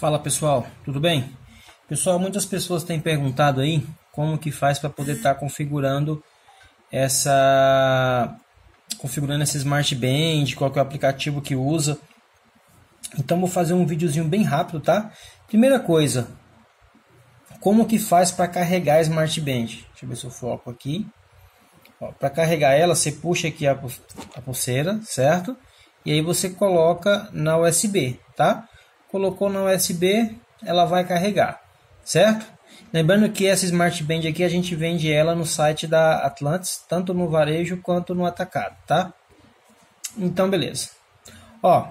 Fala pessoal, tudo bem? Pessoal, muitas pessoas têm perguntado aí como que faz para poder estar configurando esse Smart Band, qual que é o aplicativo que usa. Então vou fazer um videozinho bem rápido, tá? Primeira coisa, como que faz para carregar a Smart Band? Deixa eu ver se eu foco aqui. Para carregar ela, você puxa aqui a pulseira, certo? E aí você coloca na USB, tá? Colocou na USB, ela vai carregar, certo? Lembrando que essa Smart Band aqui a gente vende ela no site da Atlantis, tanto no varejo quanto no atacado, tá? Então, beleza. Ó,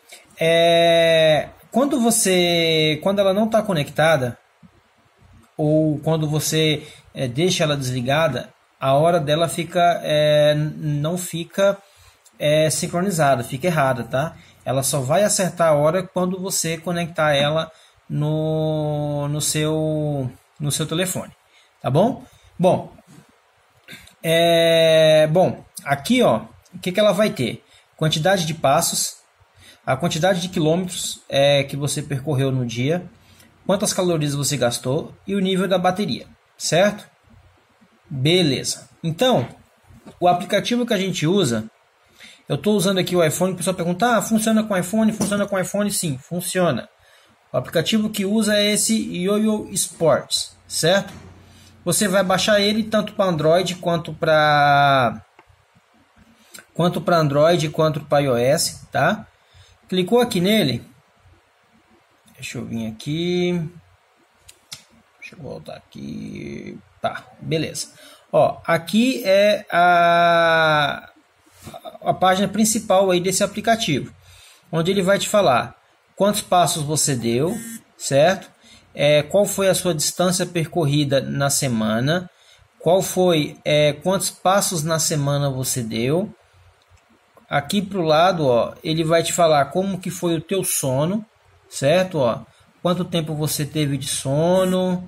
quando ela não está conectada ou quando você deixa ela desligada, a hora dela não fica sincronizada, fica errada, tá? Ela só vai acertar a hora quando você conectar ela no seu telefone, tá bom? Bom, aqui ó, o que ela vai ter? Quantidade de passos, a quantidade de quilômetros que você percorreu no dia, quantas calorias você gastou e o nível da bateria, certo? Beleza. Então, o aplicativo que a gente usa, eu estou usando aqui o iPhone, o pessoal pergunta, funciona com iPhone? Funciona com iPhone? Sim, funciona. O aplicativo que usa é esse YoYo Sports, certo? Você vai baixar ele tanto para Android quanto para Android quanto para iOS, tá? Clicou aqui nele. Deixa eu vir aqui. Deixa eu voltar aqui. Tá, beleza. Ó, aqui é a página principal aí desse aplicativo, onde ele vai te falar quantos passos você deu, certo? Qual foi a sua distância percorrida na semana, quantos passos na semana você deu. Aqui para o lado, ó, ele vai te falar como que foi o teu sono, certo? Ó, quanto tempo você teve de sono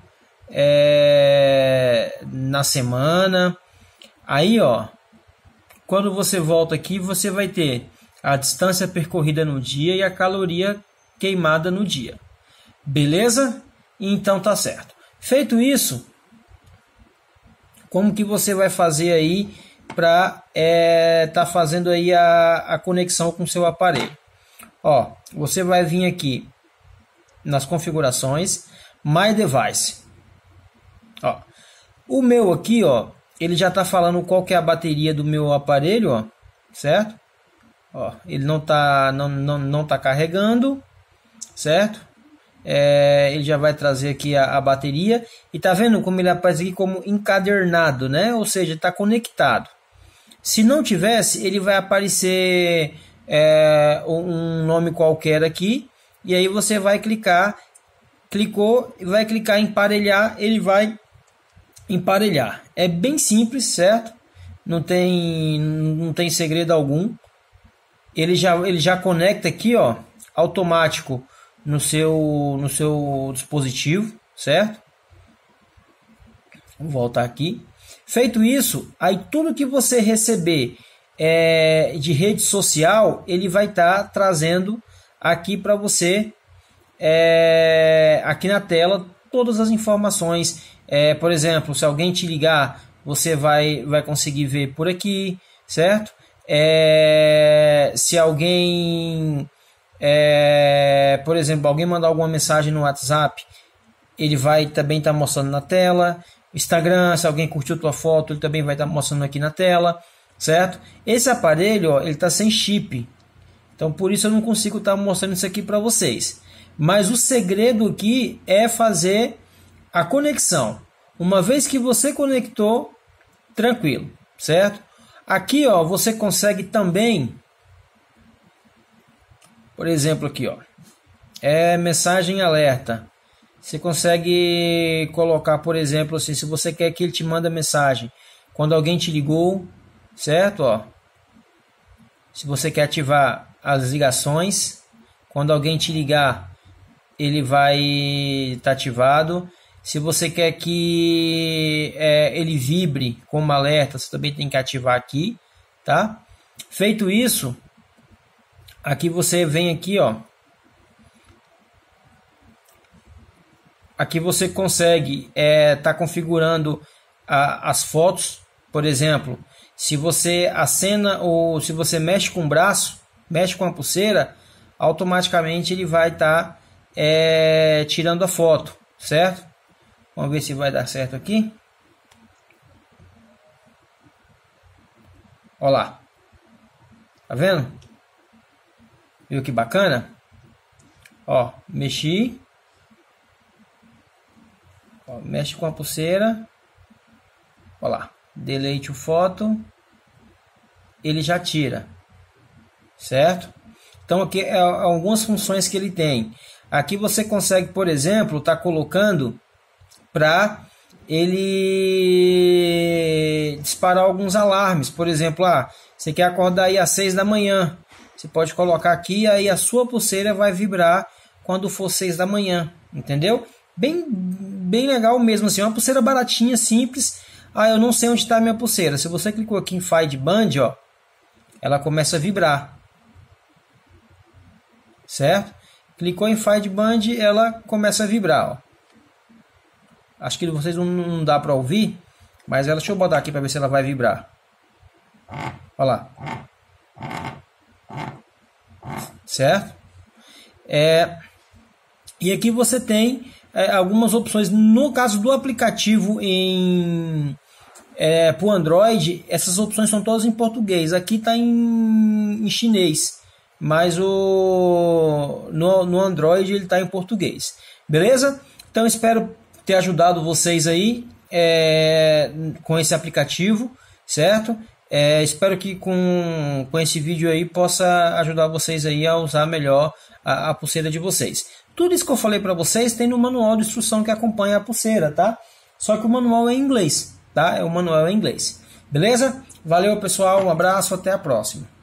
na semana. Aí, ó, quando você volta aqui, você vai ter a distância percorrida no dia e a caloria queimada no dia. Beleza? Então tá certo. Feito isso, como que você vai fazer aí para tá fazendo aí a conexão com o seu aparelho? Ó, você vai vir aqui nas configurações, My Device. Ó, o meu aqui, ó, ele já está falando qual que é a bateria do meu aparelho, ó, certo? Ó, ele não tá carregando, certo? Ele já vai trazer aqui a bateria e tá vendo como ele aparece aqui como encadernado, né? Ou seja, está conectado. Se não tivesse, ele vai aparecer um nome qualquer aqui e aí você vai clicou e vai clicar em emparelhar, ele vai emparelhar. É bem simples, certo? Não tem segredo algum. Ele já conecta aqui, ó, automático no seu dispositivo, certo? Vamos voltar aqui. Feito isso, aí tudo que você receber de rede social, ele vai estar trazendo aqui para você, aqui na tela, todas as informações. Por exemplo, se alguém te ligar, você vai conseguir ver por aqui, certo? Se alguém, por exemplo, alguém mandar alguma mensagem no WhatsApp, ele vai também estar mostrando na tela. Instagram, se alguém curtiu tua foto, ele também vai estar mostrando aqui na tela, certo? Esse aparelho, ó, ele está sem chip, então por isso eu não consigo estar mostrando isso aqui para vocês. Mas o segredo aqui é fazer a conexão. Uma vez que você conectou, tranquilo, certo? Aqui, ó, você consegue também, por exemplo, aqui, ó, mensagem alerta. Você consegue colocar, por exemplo, assim, se você quer que ele te mande mensagem quando alguém te ligou, certo? Ó, se você quer ativar as ligações, quando alguém te ligar, ele vai estar ativado. Se você quer que ele vibre como alerta, você também tem que ativar aqui, tá? Feito isso, aqui você vem aqui, ó, Aqui você consegue tá configurando as fotos, por exemplo, se você acena ou se você mexe com o braço, mexe com a pulseira, automaticamente ele vai estar tirando a foto, certo? Vamos ver se vai dar certo aqui. Olha lá, tá vendo? Viu que bacana? Ó, mexi. Ó, mexe com a pulseira. Olha lá, delete o foto. Ele já tira, certo? Então aqui é algumas funções que ele tem. Aqui você consegue, por exemplo, tá colocando para ele disparar alguns alarmes. Por exemplo, você quer acordar aí às 6 da manhã. Você pode colocar aqui, aí a sua pulseira vai vibrar quando for 6 da manhã, entendeu? Bem legal mesmo, assim, uma pulseira baratinha, simples. Eu não sei onde está a minha pulseira. Se você clicou aqui em Find Band, ó, ela começa a vibrar, certo? Clicou em Find Band, ela começa a vibrar, ó. Acho que vocês não dá para ouvir, mas deixa eu botar aqui para ver se ela vai vibrar. Olha lá. Certo? E aqui você tem algumas opções. No caso do aplicativo para o Android, essas opções são todas em português. Aqui está em chinês, mas no Android ele está em português. Beleza? Então espero ter ajudado vocês aí com esse aplicativo, certo? Espero que com esse vídeo aí possa ajudar vocês aí a usar melhor a pulseira de vocês. Tudo isso que eu falei para vocês tem no manual de instrução que acompanha a pulseira, tá? Só que o manual é em inglês, tá? O manual é em inglês. Beleza? Valeu, pessoal. Um abraço. Até a próxima.